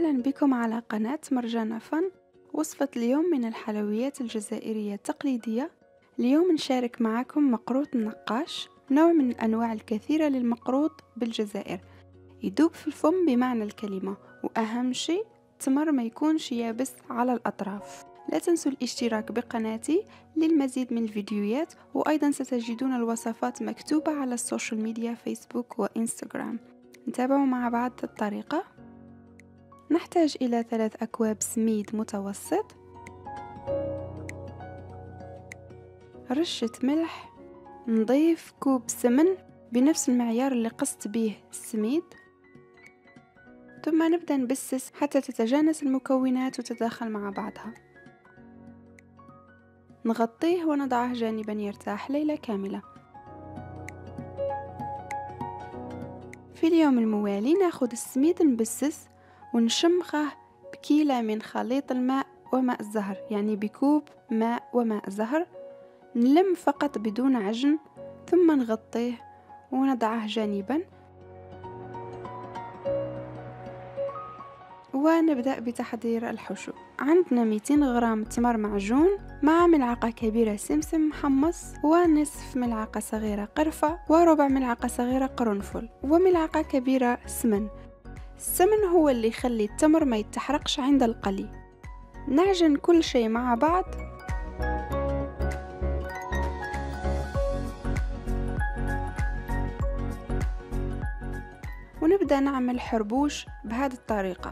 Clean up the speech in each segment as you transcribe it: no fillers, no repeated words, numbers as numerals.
أهلا بكم على قناة مرجانة فن. وصفة اليوم من الحلويات الجزائرية التقليدية. اليوم نشارك معكم مقروط النقاش، نوع من الأنواع الكثيرة للمقروط بالجزائر، يذوب في الفم بمعنى الكلمة، وأهم شيء التمر ما يكونش يابس على الأطراف. لا تنسوا الاشتراك بقناتي للمزيد من الفيديوهات، وأيضا ستجدون الوصفات مكتوبة على السوشيال ميديا فيسبوك وإنستغرام. نتابعوا مع بعض الطريقة. نحتاج إلى 3 أكواب سميد متوسط، رشة ملح، نضيف كوب سمن بنفس المعيار اللي قصت به السميد، ثم نبدأ نبسس حتى تتجانس المكونات وتتداخل مع بعضها. نغطيه ونضعه جانبا يرتاح ليلة كاملة. في اليوم الموالي ناخد السميد نبسس ونشمخه بكيلة من خليط الماء وماء الزهر، يعني بكوب ماء وماء زهر، نلم فقط بدون عجن، ثم نغطيه ونضعه جانبا. ونبدأ بتحضير الحشو. عندنا 200 غرام تمر معجون مع ملعقة كبيرة سمسم محمص، ونصف ملعقة صغيرة قرفة، وربع ملعقة صغيرة قرنفل، وملعقة كبيرة سمن. السمن هو اللي يخلي التمر ما يتحرقش عند القلي. نعجن كل شيء مع بعض. ونبدأ نعمل حربوش بهذه الطريقة.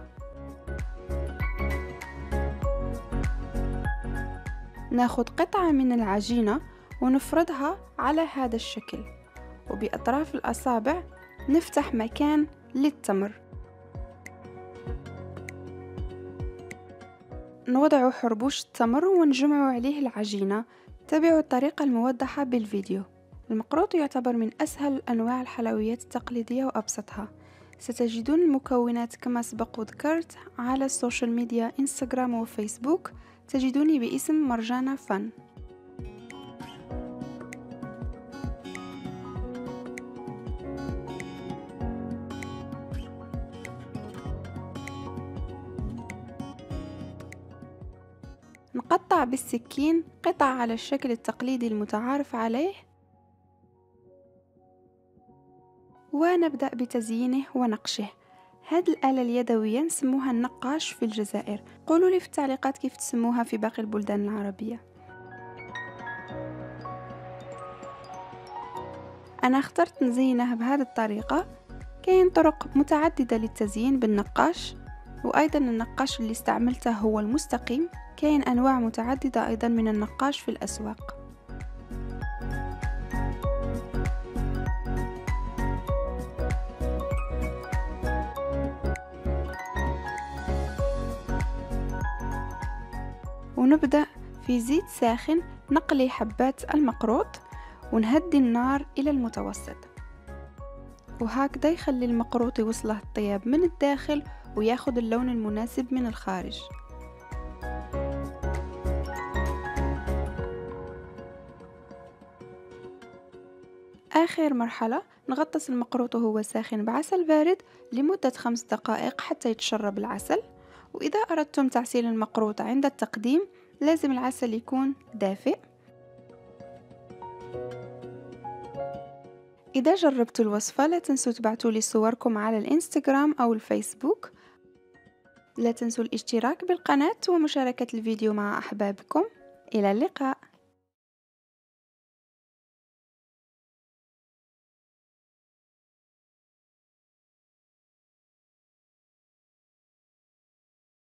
ناخد قطعة من العجينة ونفردها على هذا الشكل، وبأطراف الأصابع نفتح مكان للتمر. نوضع حربوش التمر ونجمع عليه العجينة. تابعوا الطريقة الموضحة بالفيديو. المقروط يعتبر من أسهل أنواع الحلويات التقليدية وأبسطها. ستجدون المكونات كما سبق وذكرت على السوشيال ميديا إنستغرام وفيسبوك، تجدوني باسم مرجانة فن. نقطع بالسكين قطع على الشكل التقليدي المتعارف عليه، ونبدأ بتزيينه ونقشه. هذه الآلة اليدوية نسموها النقاش في الجزائر. قولوا لي في التعليقات كيف تسموها في باقي البلدان العربية. أنا اخترت نزينه بهذه الطريقة. كاين طرق متعددة للتزيين بالنقاش، وأيضا النقاش اللي استعملته هو المستقيم. كاين أنواع متعددة أيضا من النقاش في الأسواق. ونبدأ في زيت ساخن نقلي حبات المقروط، ونهدي النار إلى المتوسط، وهكذا يخلي المقروط يوصله الطياب من الداخل وياخد اللون المناسب من الخارج. آخر مرحلة نغطس المقروط وهو ساخن بعسل بارد لمدة 5 دقائق حتى يتشرب العسل. وإذا أردتم تعسيل المقروط عند التقديم لازم العسل يكون دافئ. إذا جربتوا الوصفة لا تنسوا تبعتوا لي صوركم على الإنستغرام أو الفيسبوك. لا تنسوا الاشتراك بالقناة ومشاركة الفيديو مع أحبابكم. إلى اللقاء.